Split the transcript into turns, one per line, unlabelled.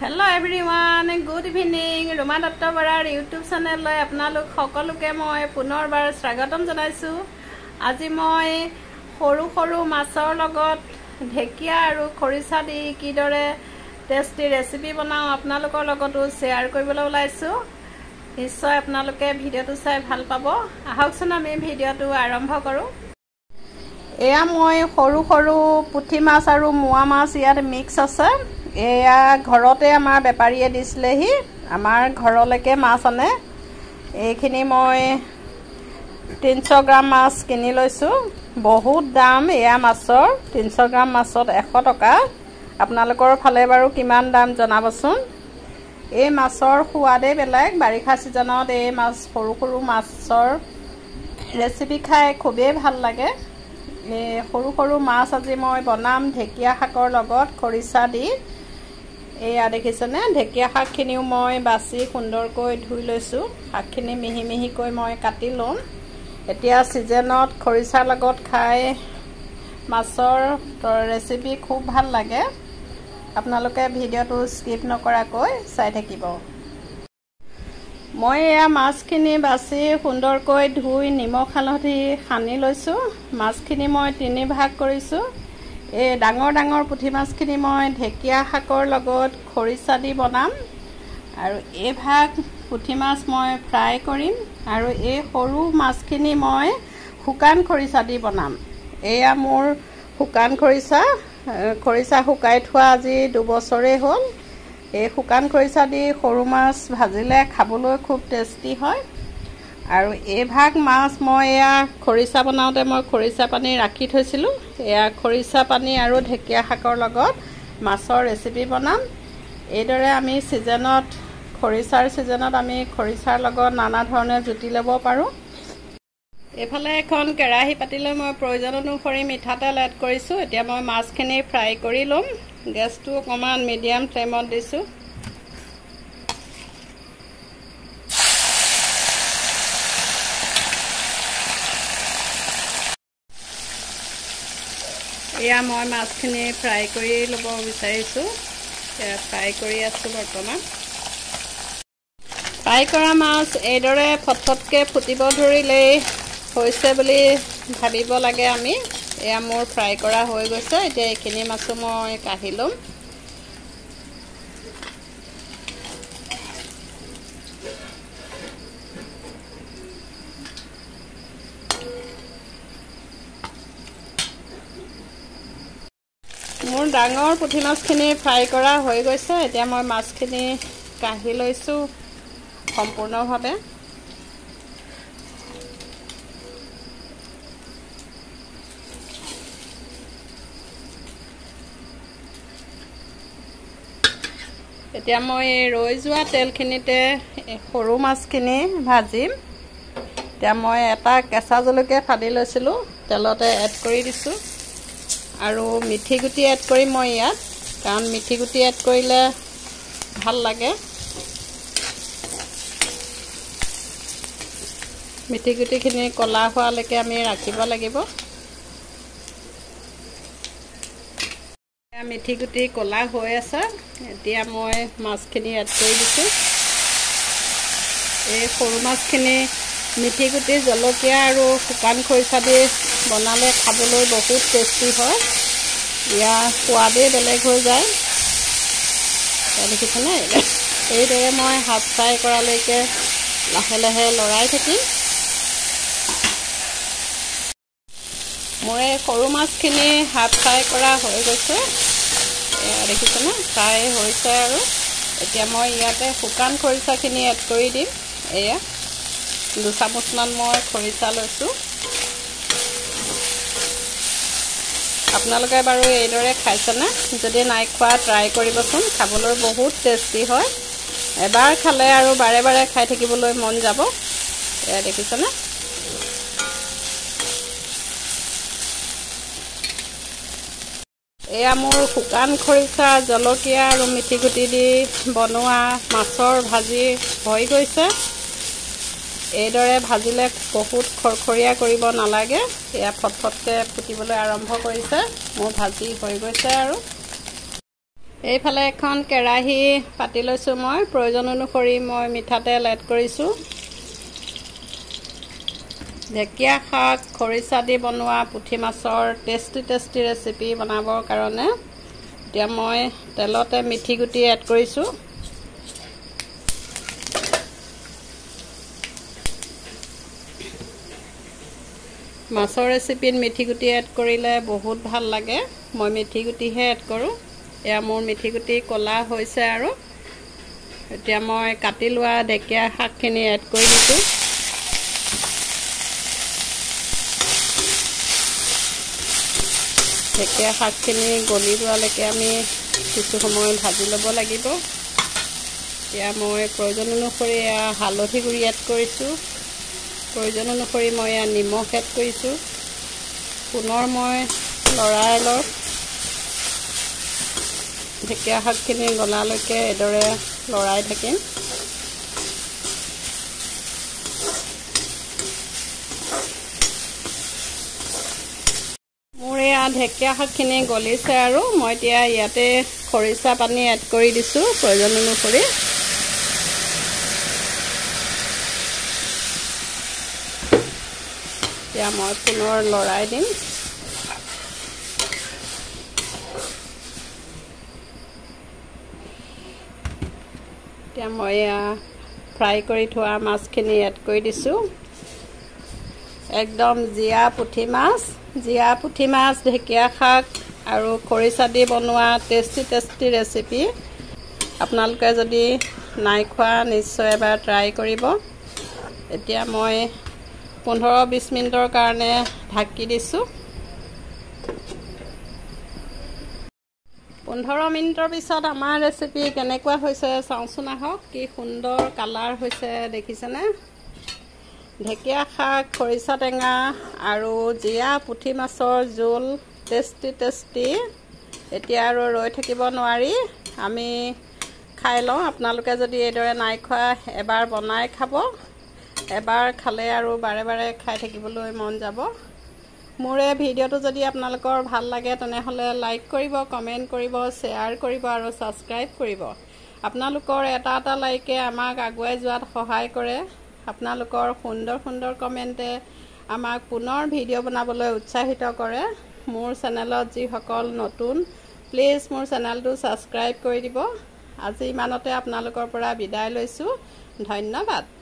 Hello everyone, good evening. Ruma Dutta Bora YouTube channel loi apnalok সকলোকে মই পুনৰবাৰ স্বাগতম জনাইছো। আজি মই সৰু মাছৰ লগত ঢেকিয়া আৰু খৰিচা দি কিদৰে টেষ্টি ৰেচিপি বনাও আপোনালোকৰ লগতো শেয়াৰ কৰিবলৈ ওলাইছো। নিশ্চয় আপোনালোকে ভিডিওটো চাই ভাল পাব। আহকচোন আমি ভিডিওটো আৰম্ভ কৰো। এয়া মই সৰু পুঠি মাছ আৰু মোৱা মাছ ইয়াত মিক্স আছে। এয়া ঘৰতে আমাৰ বেপাৰীয়ে দিছিলেহি আমাৰ ঘৰলৈকে মাছ আনে। এইখিনি মই 300 গ্ৰাম মাছ কিনি লৈছো। বহুত দাম এয়া মাছৰ। 300 গ্ৰাম মাছত 100 টকা। আপোনালোকৰ ফালে বাৰু কিমান দাম জনাবচোন। এই মাছৰ সোৱাদে বেলেগ। বাৰিষা সিজনত এই মাছ সৰু মাছৰ ৰেচিপি খাই খুবেই ভাল লাগে। সৰু মাছ আজি মই বনাম ঢেকিয়া শাকৰ লগত খৰিচা দি। এয়া দেখিছেনে ঢেকিয়া শাকখিনিও মই বাছি সুন্দৰকৈ ধুই লৈছো। শাকখিনি মিহিকৈ মই কাটি লম। এতিয়া সিজনত খৰিচাৰ লগত খাই মাছৰ ৰেচিপি খুব ভাল লাগে। আপোনালোকে ভিডিওটো স্কিপ নকৰাকৈ চাই থাকিব। মই এয়া মাছখিনি বাছি সুন্দৰকৈ ধুই নিমখ হালধি সানি লৈছো। মাছখিনি মই 3 ভাগ কৰিছো। এই ডাঙৰ পুঠি মাছখিনি মই ঢেকিয়া শাকৰ লগত খৰিচা দি বনাম আৰু এই ভাগ পুঠি মাছ মই ফ্ৰাই কৰিম আৰু এই সৰু মাছখিনি মই শুকান খৰিচা দি বনাম। এয়া মোৰ শুকান খৰিচা শুকাই থোৱা আজি 2 বছৰেই হ'ল। এই শুকান খৰিচা দি সৰু মাছ ভাজিলে খাবলৈ খুব টেষ্টি হয়। আৰু এই ভাগ মাছ মই এয়া খৰিচা বনাওঁতে মই খৰিচা পানী ৰাখি থৈছিলোঁ। এয়া খৰিচা পানী আৰু ঢেকিয়া শাকৰ লগত মাছৰ ৰেচিপি বনাম। এইদৰে আমি খৰিচাৰ ছিজনত আমি খৰিচাৰ লগত নানা ধৰণে জুতি ল'ব পাৰোঁ। এইফালে এখন কেৰাহী পাতি লৈ মই প্ৰয়োজন অনুসৰি মিঠাতেল এড কৰিছোঁ। এতিয়া মই মাছখিনি ফ্ৰাই কৰি ল'ম। গেছটো অকণমান মিডিয়াম ফ্লেমত দিছোঁ। এয়া মই মাছখিনি ফ্ৰাই কৰি ল'ব বিচাৰিছোঁ। এয়া ফ্ৰাই কৰি আছোঁ বৰ্তমান। ফ্ৰাই কৰা মাছ এইদৰে ফটফটকৈ ফুটিব ধৰিলেই হৈছে বুলি ভাবিব লাগে আমি। এয়া মোৰ ফ্ৰাই কৰা হৈ গৈছে। এতিয়া এইখিনি মাছো মই কাঢ়ি ল'ম। মোৰ ডাঙৰ পুঠি মাছখিনি ফ্ৰাই কৰা হৈ গৈছে। এতিয়া মই মাছখিনি কাঢ়ি লৈছোঁ সম্পূৰ্ণভাৱে। এতিয়া মই ৰৈ যোৱা তেলখিনিতে সৰু মাছখিনি ভাজিম। এতিয়া মই এটা কেঁচা জলকীয়া ফালি লৈছিলোঁ, তেলতে এড কৰি দিছোঁ। আৰু মিঠি গুটি এড কৰিম মই ইয়াত, কাৰণ মিঠি গুটি এড কৰিলে ভাল লাগে। মিঠি গুটিখিনি ক'লা হোৱালৈকে আমি ৰাখিব লাগিব। মিঠি গুটি ক'লা হৈ আছে। এতিয়া মই মাছখিনি এড কৰি দিছোঁ। এই সৰু মাছখিনি মিঠি গুটি জলকীয়া আৰু শুকান খৰিচা দি বনালে খাবলৈ বহুত টেষ্টি হয়। ইয়াৰ সোৱাদেই বেলেগ হৈ যায়। দেখিছেনে? এইদৰে মই হাফ ফ্ৰাই কৰালৈকে লাহে লৰাই থাকিম। মোৰ এই সৰু মাছখিনি হাফ ফ্ৰাই কৰা হৈ গৈছে। দেখিছেনে? ফ্ৰাই হৈছে আৰু এতিয়া মই ইয়াতে শুকান খৰিচাখিনি এড কৰি দিম। এয়া 2 চামুচমান মই খৰিচা লৈছোঁ। আপোনালোকে বাৰু এইদৰে খাইছেনে? যদি নাই খোৱা ট্ৰাই কৰিবচোন। খাবলৈ বহুত টেষ্টি হয়। এবাৰ খালে আৰু বাৰে খাই থাকিবলৈ মন যাব। এয়া দেখিছেনে? এয়া মোৰ শুকান খৰিচা জলকীয়া আৰু মিঠি গুটি দি বনোৱা মাছৰ ভাজি হৈ গৈছে। এইদৰে ভাজিলে বহুত খৰখৰীয়া কৰিব নালাগে। এয়া ফটফটকৈ ফুটিবলৈ আৰম্ভ কৰিছে। মোৰ ভাজি হৈ গৈছে আৰু এইফালে এখন কেৰাহী পাতি লৈছোঁ মই প্ৰয়োজন অনুসৰি মই মিঠাতেল এড কৰিছোঁ ঢেকীয়া শাক খৰিচা দি বনোৱা পুঠি মাছৰ টেষ্টি ৰেচিপি বনাবৰ কাৰণে এতিয়া মই তেলতে মিঠি গুটি এড কৰিছোঁ মাছৰ ৰেচিপিত মিঠি গুটি এড কৰিলে বহুত ভাল লাগে মই মিঠি গুটিহে এড কৰোঁ এয়া মোৰ মিঠি গুটি কলা হৈছে আৰু এতিয়া মই কাটি লোৱা ঢেকীয়া শাকখিনি এড কৰি দিছোঁ ঢেকীয়া শাকখিনি গলি যোৱালৈকে আমি কিছু সময় ভাজি ল'ব লাগিব এতিয়া মই প্ৰয়োজন অনুসৰি হালধি গুড়ি এড কৰিছোঁ প্ৰয়োজন অনুসৰি মই নিমখ এড কৰিছোঁ পুনৰ মই লৰাই লওঁ ঢেকীয়া শাকখিনি গলালৈকে এদৰে লৰাই থাকিম মোৰ এয়া ঢেকীয়া শাকখিনি গলিছে আৰু মই এতিয়া ইয়াতে খৰিচা পানী এড কৰি দিছোঁ প্ৰয়োজন অনুসৰি এতিয়া মই পুনৰ লৰাই দিম এতিয়া মই ফ্ৰাই কৰি থোৱা মাছখিনি এড কৰি দিছোঁ একদম জীয়া পুঠি মাছ ঢেকীয়া শাক আৰু খৰিচা দি বনোৱা টেষ্টি ৰেচিপি আপোনালোকে যদি নাই খোৱা নিশ্চয় এবাৰ ট্ৰাই কৰিব এতিয়া মই 15-20 মিনিটৰ কাৰণে ঢাকি দিছোঁ 15 মিনিটৰ পিছত আমাৰ ৰেচিপি কেনেকুৱা হৈছে চাওঁচোন আহক কি সুন্দৰ কালাৰ হৈছে দেখিছেনে ঢেকীয়া শাক খৰিচা টেঙা আৰু জীয়া পুঠি মাছৰ জোল টেষ্টি এতিয়া আৰু ৰৈ থাকিব নোৱাৰি আমি খাই লওঁ আপোনালোকে যদি এইদৰে নাই খোৱা এবাৰ বনাই খাব এবাৰ খালে আৰু বাৰে খাই থাকিবলৈ মন যাব মোৰ এই ভিডিঅ'টো যদি আপোনালোকৰ ভাল লাগে তেনেহ'লে লাইক কৰিব কমেণ্ট কৰিব শ্বেয়াৰ কৰিব আৰু ছাবস্ক্ৰাইব কৰিব আপোনালোকৰ এটা লাইকে আমাক আগুৱাই যোৱাত সহায় কৰে আপোনালোকৰ সুন্দৰ কমেণ্টে আমাক পুনৰ ভিডিঅ' বনাবলৈ উৎসাহিত কৰে মোৰ চেনেলত যিসকল নতুন প্লিজ মোৰ চেনেলটো ছাবস্ক্ৰাইব কৰি দিব আজি ইমানতে আপোনালোকৰ পৰা বিদায় লৈছোঁ ধন্যবাদ